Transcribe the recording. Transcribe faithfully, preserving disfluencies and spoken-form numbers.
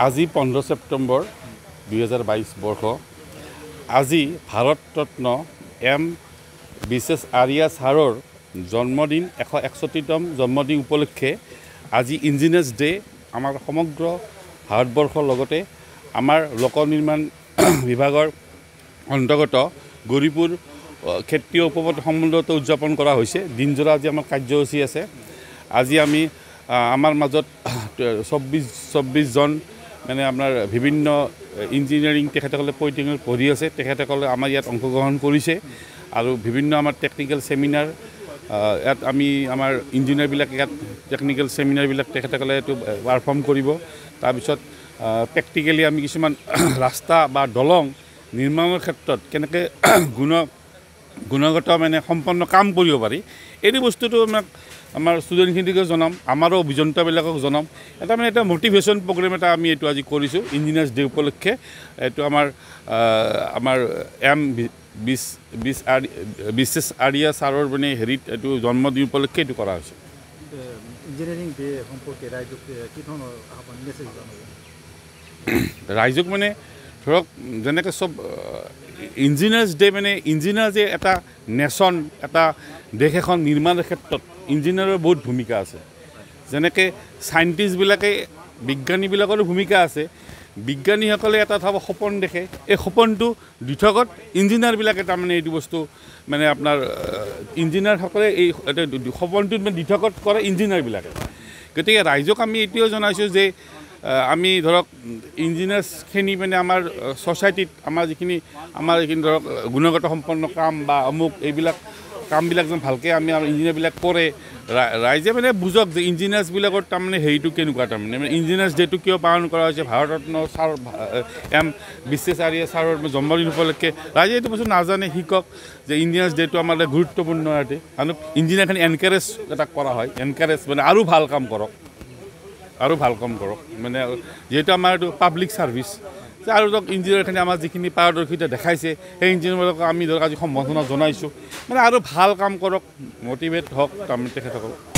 আজি পোন্ধৰ ছেপ্টেম্বৰ দুই হাজাৰ বাইছ বৰ্ষ আজি ভাৰত ৰত্ন এম বিশ্বেশ আৰিয়া ছাৰৰ জন্মদিন এশ একষষ্ঠিতম জন্মদিন উপলক্ষে আজি ইঞ্জিনিয়াৰ্ছ ডে আমাৰ সমগ্ৰ ভাৰতবৰ্ষৰ লগতে আমাৰ লোক নিৰ্মাণ বিভাগৰ অন্তৰ্গত গৌৰীপুৰ ক্ষেত্ৰীয় উপবন সম্বন্ধত উদযাপন কৰা হৈছে দিনজোৰা আজি আমাৰ কাৰ্যসূচী আছে আজি আমি আমাৰ মাজত চৌব্বিছ চৌব্বিছজন মানে আপোনাৰ বিভিন্ন ইঞ্জিনিয়াৰিং তেখেতসকলে পলিটেকনিক পঢ়ি আছে তেখেতসকলে আমাৰ ইয়াত অংশগ্ৰহণ কৰিছে আৰু বিভিন্ন আমাৰ টেকনিকেল সেমিনাৰ ইয়াত আমি আমাৰ ইঞ্জিনিয়াৰবিলাক ইয়াত টেকনিকেল সেমিনাৰবিলাক তেখেতসকলে এইটো পাৰফৰ্ম কৰিব তাৰপিছত প্ৰেক্টিকেলি আমি কিছুমান ৰাস্তা বা দলং নিৰ্মাণৰ ক্ষেত্ৰত কেনেকৈ গুণ গুণগত মানে সম্পন্ন কাম কৰিব পাৰি এই বস্তুটো আমাক আমাৰ ষ্টুডেণ্টখিনিকে জনাম আমাৰো অভিযন্তাবিলাকক জনাম এটা মানে এটা মটিভেশ্যন প্ৰগ্ৰেম এটা আমি এইটো আজি কৰিছোঁ ইঞ্জিনিয়াৰ্ছ ডে উপলক্ষে এইটো আমাৰ আমাৰ এম বিশ বিশ আৰি বিশ্বেশ আৰিয়া ছাৰৰ মানে হেৰিত এইটো জন্মদিন উপলক্ষে এইটো কৰা হৈছে ইঞ্জিনিয়াৰিং ডে সম্পৰ্কে ৰাইজক কি ধৰণৰ মেছেজ জনাব ৰাইজক মানে ধৰক যেনেকৈ চব ইঞ্জিনিয়াৰ্ছ ডে মানে ইঞ্জিনিয়াৰ যে এটা নেশ্যন এটা দেশ এখন নিৰ্মাণৰ ক্ষেত্ৰত ইঞ্জিনিয়াৰৰ বহুত ভূমিকা আছে যেনেকৈ চাইণ্টিষ্টবিলাকে বিজ্ঞানীবিলাকৰো ভূমিকা আছে বিজ্ঞানীসকলে এটা থাব সপোন দেখে এই সপোনটো দিঠকত ইঞ্জিনিয়াৰবিলাকে তাৰমানে এইটো বস্তু মানে আপোনাৰ ইঞ্জিনিয়াৰসকলে এই সপোনটো মানে দিঠকত কৰে ইঞ্জিনিয়াৰবিলাকে গতিকে ৰাইজক আমি এইটোও জনাইছোঁ যে আমি ধৰক ইঞ্জিনিয়াৰ্ছখিনি মানে আমাৰ ছ'চাইটিত আমাৰ যিখিনি আমাৰ যিখিনি ধৰক গুণগত সম্পন্ন কাম বা অমুক এইবিলাক কামবিলাক যেন ভালকৈ আমি আমাৰ ইঞ্জিনিয়াৰবিলাক কৰে ৰাইজে মানে বুজক যে ইঞ্জিনিয়াৰ্ছবিলাকৰ তাৰমানে হেৰিটো কেনেকুৱা তাৰমানে মানে ইঞ্জিনিয়াৰ্ছ ডেটো কিয় পালন কৰা হৈছে ভাৰত ৰত্ন ছাৰ এম বিশ্বেশ আৰিয়া ছাৰৰ জন্মদিন উপলক্ষে ৰাইজে এইটো বস্তু নাজানে শিকক যে ইঞ্জিনিয়াৰ্ছ ডেটো আমাৰ গুৰুত্বপূৰ্ণ ইয়াতে আৰু ইঞ্জিনিয়াৰখিনি এনকাৰেজ এটা কৰা হয় এনকাৰেজ মানে আৰু ভাল কাম কৰক আৰু ভাল কাম কৰক মানে যিহেতু আমাৰ এইটো পাব্লিক ছাৰ্ভিচ আৰু ধৰক ইঞ্জিনিয়াৰখিনি আমাৰ যিখিনি পাৰদৰ্শিতা দেখাইছে সেই ইঞ্জিনিয়াৰবিলাকক আমি ধৰক আজি সম্বৰ্ধনা জনাইছোঁ মানে আৰু ভাল কাম কৰক মটিভেট হওক তাৰমানে তেখেতসকল